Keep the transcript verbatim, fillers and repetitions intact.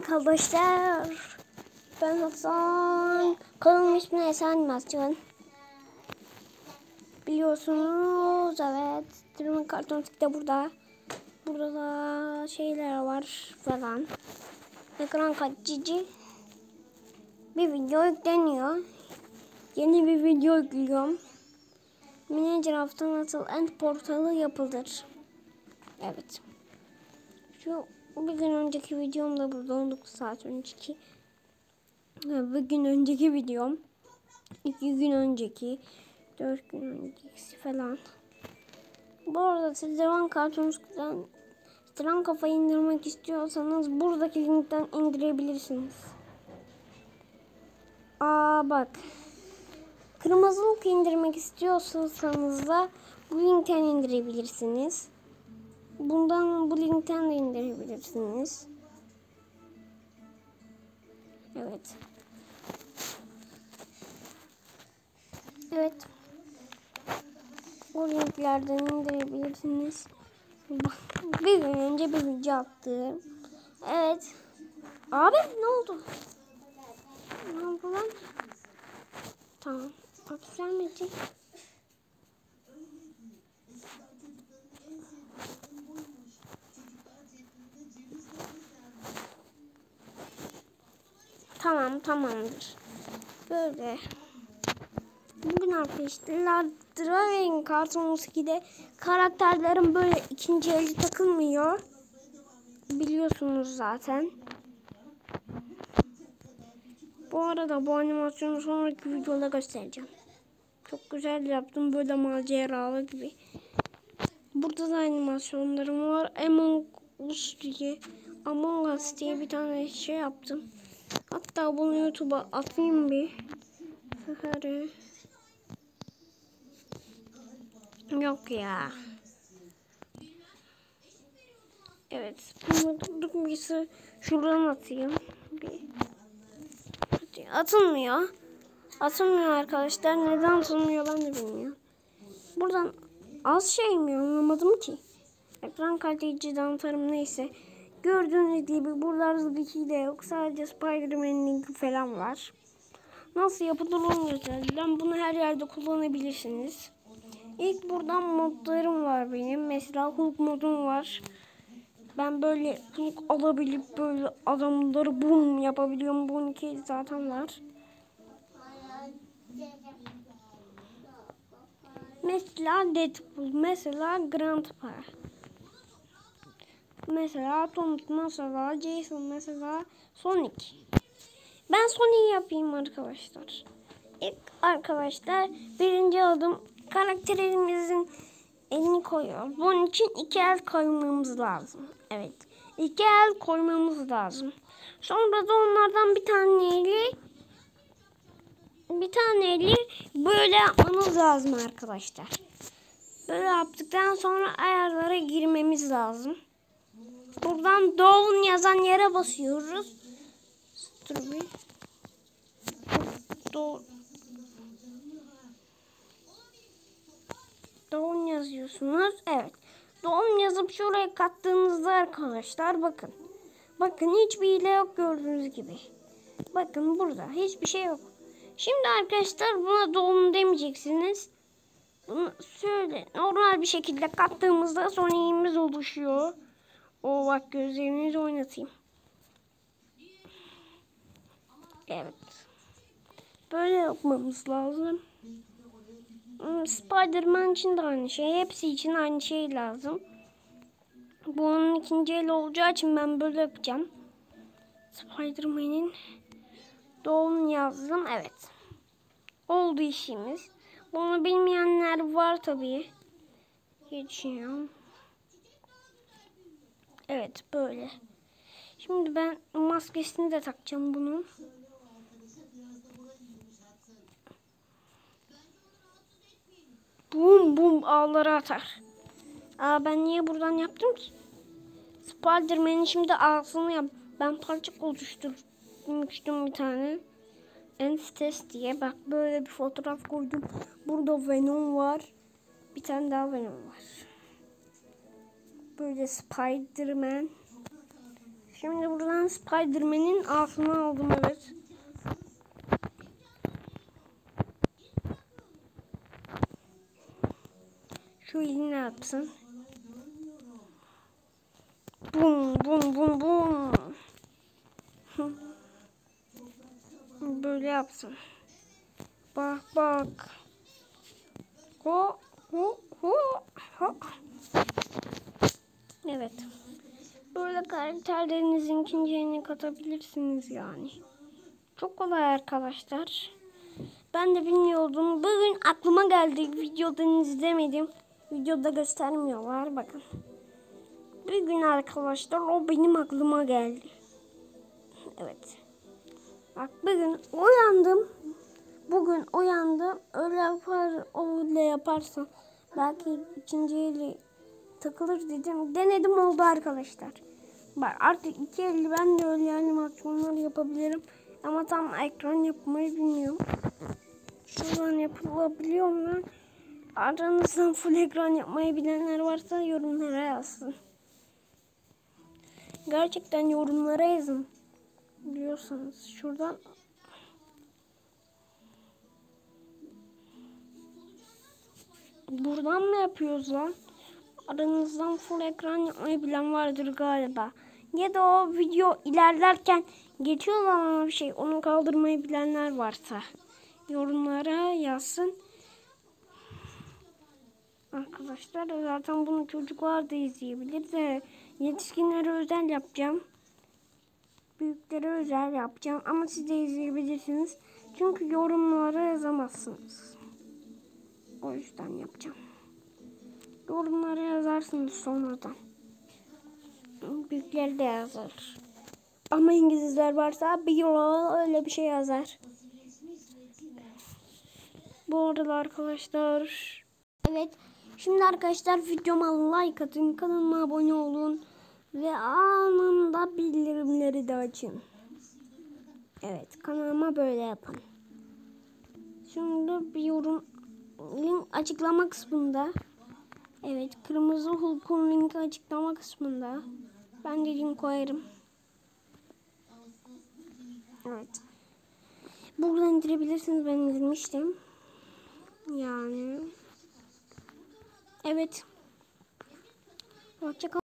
arkadaşlar. Ben Hasan. Kanalım ismi Esen Animasyon. Biliyorsunuz, evet. Dream Kartonik de burada. Burada da şeyler var falan. Ekran kaçıcı. Bir video yükleniyor. Yeni bir video yüklüyorum. Minecraft'ta nasıl end portalı yapılır? Evet. Şu bir gün önceki videom da burada, on dokuz saat önceki. Bir gün önceki videom. iki gün önceki. dört gün önceki falan. Bu arada siz Devan Kartonik'ten Tren Kafayı indirmek istiyorsanız buradaki linkten indirebilirsiniz. Aa bak. Kırmızılık indirmek istiyorsanız da bu linkten indirebilirsiniz. Bundan bu linkten de indirebilirsiniz. Evet. Evet. O linklerden indirebilirsiniz. Bir gün önce bir video attım. Evet. Abi ne oldu? Ne oldu lan? Tamam. Bak gelmeyecek. Tamam, tamamdır. Böyle. Bugün arkadaşlar Dragon Kartonik'te karakterlerin böyle ikinci eli takılmıyor. Biliyorsunuz zaten. Bu arada bu animasyonu sonraki videoda göstereceğim. Çok güzel yaptım, böyle maceralı gibi. Burada da animasyonlarım var. Among Us diye, Among Us diye bir tane şey yaptım. Hatta bunu YouTube'a atayım bir. Hadi. Yok ya. Evet. Bunu birisi şuradan atayım. Bir. Hadi. Atılmıyor. Atılmıyor arkadaşlar. Neden atılmıyor ben de bilmiyorum. Buradan az şey mi anlamadım ki. Ekran kaliteciden atarım neyse. Gördüğünüz gibi buralarda bir şey de yok. Sadece Spider-Man'in linki falan var. Nasıl yapılır onu göstereceğim. Bunu her yerde kullanabilirsiniz. İlk buradan modlarım var benim. Mesela Hulk modum var. Ben böyle Hulk alabilip böyle adamları boom yapabiliyorum. Bunun iki zaten var. Mesela Deadpool, mesela Grandpa. Mesela Tom, mesela Jason, mesela Sonic. Ben Sonic'i yapayım arkadaşlar. İlk arkadaşlar birinci adım karakterimizin elini koyuyor. Bunun için iki el koymamız lazım. Evet. İki el koymamız lazım. Sonra da onlardan bir tane eli bir tane eli böyle yapmamız lazım arkadaşlar. Böyle yaptıktan sonra ayarlara girmemiz lazım. Buradan Dawn yazan yere basıyoruz. Dur bir. Dawn. Dawn yazıyorsunuz. Evet. Dawn yazıp şuraya kattığınızda arkadaşlar bakın. Bakın hiçbir hile yok gördüğünüz gibi. Bakın burada hiçbir şey yok. Şimdi arkadaşlar buna Dawn demeyeceksiniz. Bunu şöyle normal bir şekilde kattığımızda Sonic'imiz oluşuyor. O bak gözlerinizi oynatayım. Evet. Böyle yapmamız lazım. Spider-Man için de aynı şey. Hepsi için aynı şey lazım. Bunun ikinci el olacağı için ben böyle yapacağım. Spider-Man'in doğum yazdım. Evet. Oldu işimiz. Bunu bilmeyenler var tabii. Geçiyorum. Evet böyle. Şimdi ben maskesini de takacağım bunun. Bum bum ağları atar. Aa ben niye buradan yaptım ki? Spider-Man'in şimdi ağzını yap. Ben parça oluşturmuştum bir tane. Enstes diye. Bak böyle bir fotoğraf koydum. Burada Venom var. Bir tane daha Venom var. Böyle Spider-Man Şimdi buradan Spider-Man'in ağzını aldım, evet. Şu elini yapsın. Bum bum bum bum. Böyle yapsın. Bak bak. Ho ho ho ho. Evet. Böyle karakterlerinizin ikinci yerini katabilirsiniz yani. Çok kolay arkadaşlar. Ben de bilmiyordum. Bugün aklıma geldi. Videodan izlemedim. Videoda göstermiyorlar. Bakın. Bugün arkadaşlar o benim aklıma geldi. Evet. Bak bugün uyandım. Bugün uyandım. Öyle yapar, öyle yaparsam belki ikinci eli takılır dedim. Denedim, oldu arkadaşlar. Bak artık iki elli ben de öyle animasyonlar yapabilirim. Ama tam ekran yapmayı bilmiyorum. Şuradan yapılabiliyor mu? Aranızdan full ekran yapmayı bilenler varsa yorumlara yazsın. Gerçekten yorumlara yazın. Biliyorsanız şuradan. Buradan mı yapıyoruz lan? Aranızdan full ekran yapmayı bilen vardır galiba. Ya da o video ilerlerken geçiyor ama bir şey, onu kaldırmayı bilenler varsa yorumlara yazsın. Arkadaşlar zaten bunu çocuklar da izleyebilir de yetişkinlere özel yapacağım. Büyüklere özel yapacağım ama siz de izleyebilirsiniz. Çünkü yorumlara yazamazsınız. O yüzden yapacağım. Yorumlara yazarsınız sonradan. Büyükler de yazar. Ama İngilizler varsa bir öyle bir şey yazar. Bu arada arkadaşlar. Evet. Şimdi arkadaşlar videoma like atın. Kanalıma abone olun. Ve anında bildirimleri de açın. Evet. Kanalıma böyle yapın. Şimdi bir yorum. Link açıklama kısmında. Evet. Kırmızı Hulk'un linki açıklama kısmında. Ben de link koyarım. Evet. Buradan indirebilirsiniz. Ben indirmiştim. Yani. Evet. Hoşçakalın.